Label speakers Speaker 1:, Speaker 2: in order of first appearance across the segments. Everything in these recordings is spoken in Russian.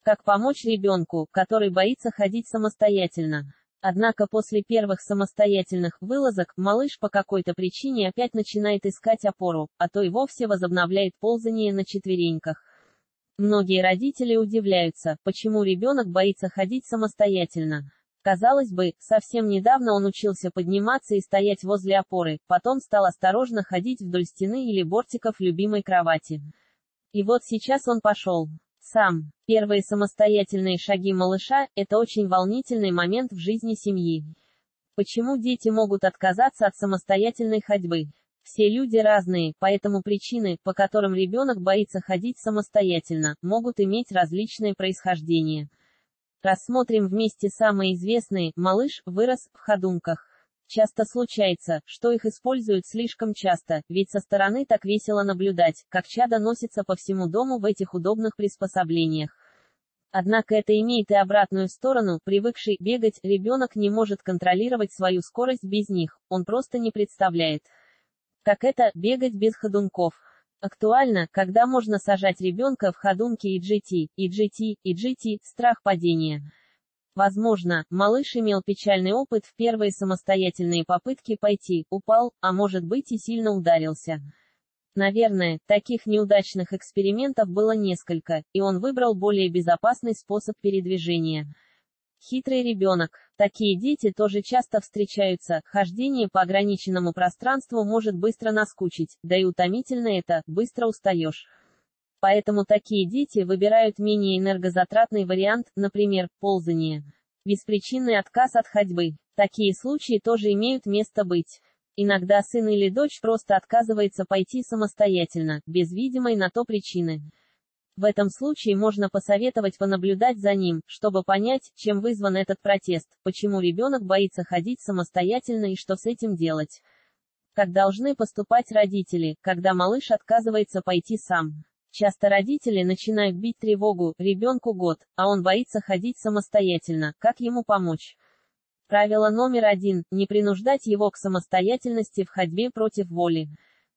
Speaker 1: Как помочь ребенку, который боится ходить самостоятельно? Однако после первых самостоятельных вылазок, малыш по какой-то причине опять начинает искать опору, а то и вовсе возобновляет ползание на четвереньках. Многие родители удивляются, почему ребенок боится ходить самостоятельно. Казалось бы, совсем недавно он учился подниматься и стоять возле опоры, потом стал осторожно ходить вдоль стены или бортиков любимой кровати. И вот сейчас он пошел сам. Первые самостоятельные шаги малыша – это очень волнительный момент в жизни семьи. Почему дети могут отказаться от самостоятельной ходьбы? Все люди разные, поэтому причины, по которым ребенок боится ходить самостоятельно, могут иметь различное происхождение. Рассмотрим вместе самые известные. Малыш вырос в ходунках. Часто случается, что их используют слишком часто, ведь со стороны так весело наблюдать, как чадо носится по всему дому в этих удобных приспособлениях. Однако это имеет и обратную сторону. Привыкший бегать, ребенок не может контролировать свою скорость без них, он просто не представляет, как это – бегать без ходунков. Актуально, когда можно сажать ребенка в ходунки EGT, страх падения. Возможно, малыш имел печальный опыт в первые самостоятельные попытки пойти, упал, а может быть и сильно ударился. Наверное, таких неудачных экспериментов было несколько, и он выбрал более безопасный способ передвижения. Хитрый ребенок. Такие дети тоже часто встречаются, хождение по ограниченному пространству может быстро наскучить, да и утомительно это, быстро устаешь. Поэтому такие дети выбирают менее энергозатратный вариант, например, ползание. Беспричинный отказ от ходьбы. Такие случаи тоже имеют место быть. Иногда сын или дочь просто отказывается пойти самостоятельно, без видимой на то причины. В этом случае можно посоветовать понаблюдать за ним, чтобы понять, чем вызван этот протест, почему ребенок боится ходить самостоятельно и что с этим делать. Как должны поступать родители, когда малыш отказывается пойти сам? Часто родители начинают бить тревогу: ребенку год, а он боится ходить самостоятельно, как ему помочь? Правило номер 1: не принуждать его к самостоятельности в ходьбе против воли.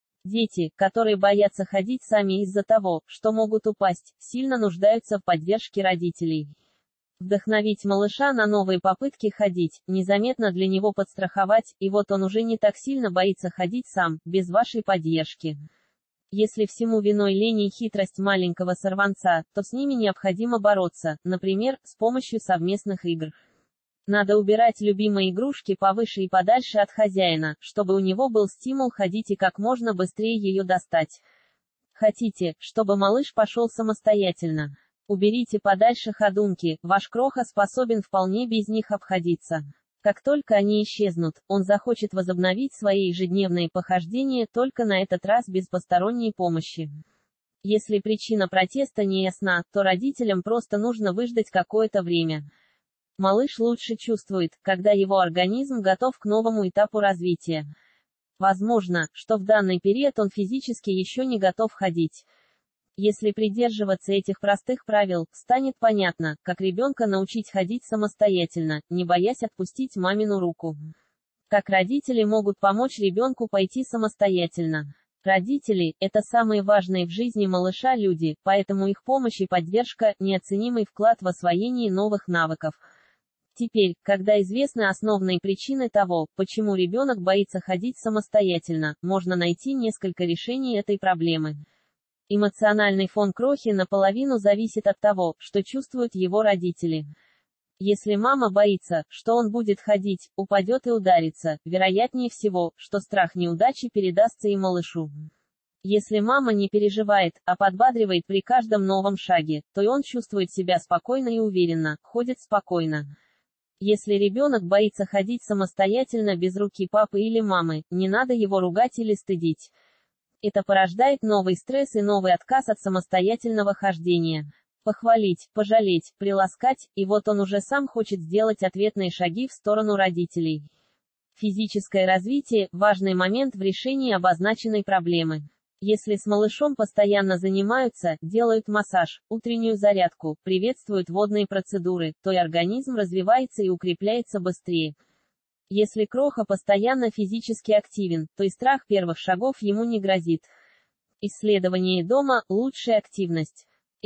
Speaker 1: Дети, которые боятся ходить сами из-за того, что могут упасть, сильно нуждаются в поддержке родителей. Вдохновить малыша на новые попытки ходить, незаметно для него подстраховать, и вот он уже не так сильно боится ходить сам, без вашей поддержки. Если всему виной лень и хитрость маленького сорванца, то с ними необходимо бороться, например, с помощью совместных игр. Надо убирать любимые игрушки повыше и подальше от хозяина, чтобы у него был стимул ходить и как можно быстрее ее достать. Хотите, чтобы малыш пошел самостоятельно? Уберите подальше ходунки, ваш кроха способен вполне без них обходиться. Как только они исчезнут, он захочет возобновить свои ежедневные похождения, только на этот раз без посторонней помощи. Если причина протеста не ясна, то родителям просто нужно выждать какое-то время. Малыш лучше чувствует, когда его организм готов к новому этапу развития. Возможно, что в данный период он физически еще не готов ходить. Если придерживаться этих простых правил, станет понятно, как ребенка научить ходить самостоятельно, не боясь отпустить мамину руку. Как родители могут помочь ребенку пойти самостоятельно? Родители – это самые важные в жизни малыша люди, поэтому их помощь и поддержка – неоценимый вклад в освоение новых навыков. Теперь, когда известны основные причины того, почему ребенок боится ходить самостоятельно, можно найти несколько решений этой проблемы. Эмоциональный фон крохи наполовину зависит от того, что чувствуют его родители. Если мама боится, что он будет ходить, упадет и ударится, вероятнее всего, что страх неудачи передастся и малышу. Если мама не переживает, а подбадривает при каждом новом шаге, то и он чувствует себя спокойно и уверенно, ходит спокойно. Если ребенок боится ходить самостоятельно без руки папы или мамы, не надо его ругать или стыдить. Это порождает новый стресс и новый отказ от самостоятельного хождения. Похвалить, пожалеть, приласкать, и вот он уже сам хочет сделать ответные шаги в сторону родителей. Физическое развитие – важный момент в решении обозначенной проблемы. Если с малышом постоянно занимаются, делают массаж, утреннюю зарядку, приветствуют водные процедуры, то и организм развивается и укрепляется быстрее. Если кроха постоянно физически активен, то и страх первых шагов ему не грозит. Исследование дома – лучшая активность.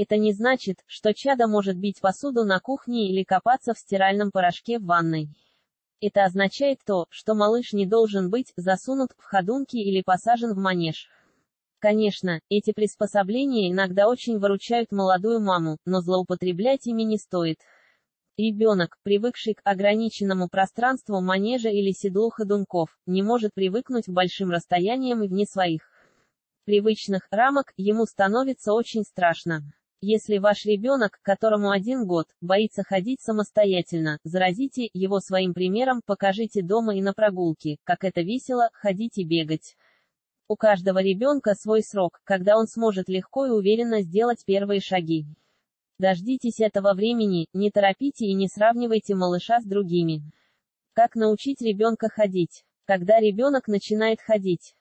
Speaker 1: Это не значит, что чадо может бить посуду на кухне или копаться в стиральном порошке в ванной. Это означает то, что малыш не должен быть засунут в ходунки или посажен в манеж. Конечно, эти приспособления иногда очень выручают молодую маму, но злоупотреблять ими не стоит. Ребенок, привыкший к ограниченному пространству манежа или седлу ходунков, не может привыкнуть к большим расстояниям и вне своих привычных рамок, ему становится очень страшно. Если ваш ребенок, которому 1 год, боится ходить самостоятельно, заразите его своим примером, покажите дома и на прогулке, как это весело, ходить и бегать. У каждого ребенка свой срок, когда он сможет легко и уверенно сделать первые шаги. Дождитесь этого времени, не торопите и не сравнивайте малыша с другими. Как научить ребенка ходить? Когда ребенок начинает ходить?